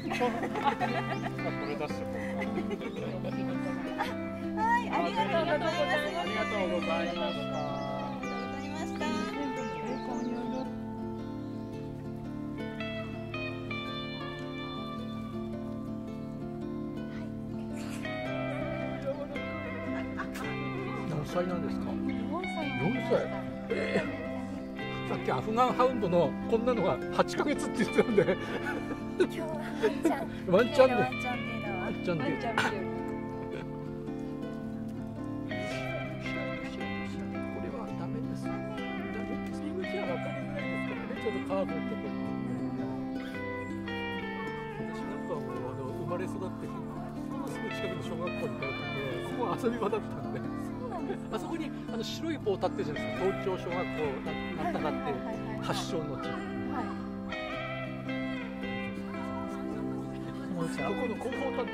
れ出してはい、ありがとうございます。 ありがとうございました。 何歳なんですか？4歳。さっきアフガンハウンドのこんなのが8ヶ月って言ってたんで今日はワンちゃんでワンちゃんっていうのはワンちゃんでワンちゃん日和。 これはダメです。ダメです。入り口は分かりづらいですからね。ちょっとカーブのところ。私なんかはもう生まれ育ってこのすぐ近くの小学校に通ってて、ここは遊び場だったんで。あそこに白い棒立ってるじゃないですか。東京小学校なんたかって発祥の地。ここの広報担当ってました。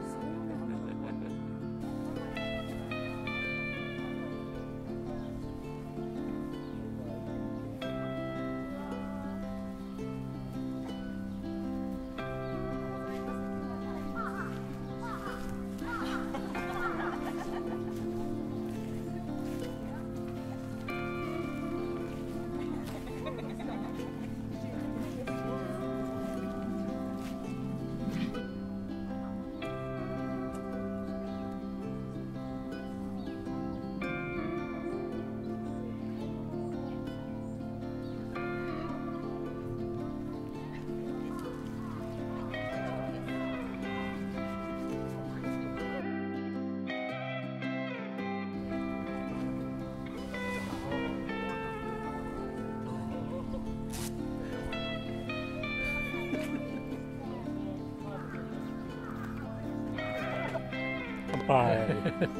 はい。いただきます。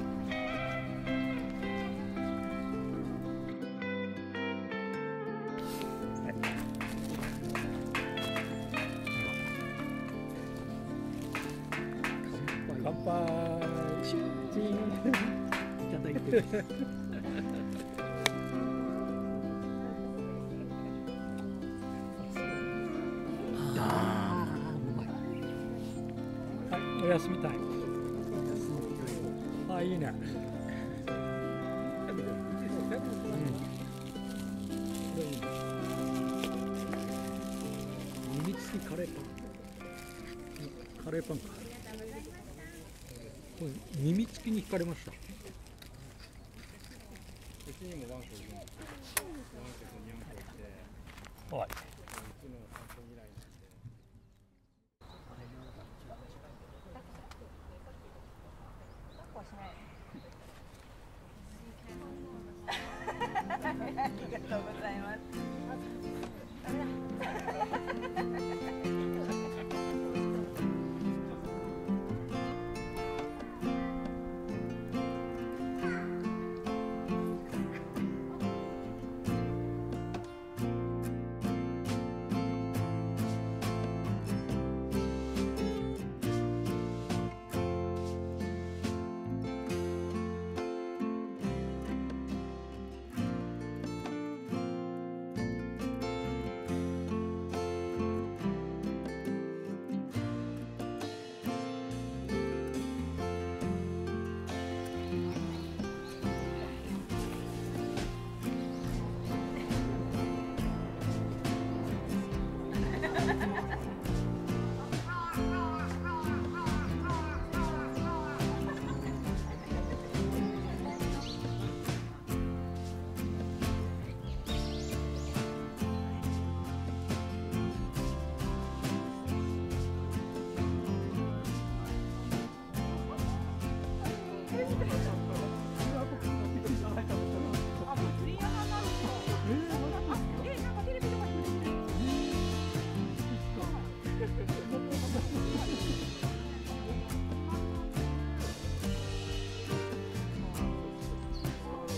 乾杯。チン。いただいて。お休みたい。あ、いいね。耳つきカレーパン。カレーパンか。これ耳つきに惹かれました。はい。 ありがとうございます。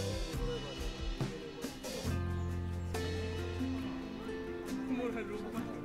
Hello.